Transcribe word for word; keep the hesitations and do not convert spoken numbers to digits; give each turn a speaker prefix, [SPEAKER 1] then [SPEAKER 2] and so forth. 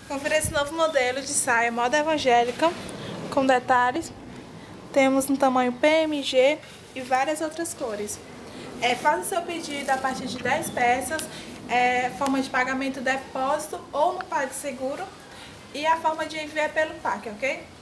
[SPEAKER 1] Confira esse novo modelo de saia moda evangélica com detalhes. Temos no tamanho P M G e várias outras cores. É, faça seu pedido a partir de dez peças, é, forma de pagamento depósito ou no PagSeguro, e a forma de enviar pelo P A C, ok?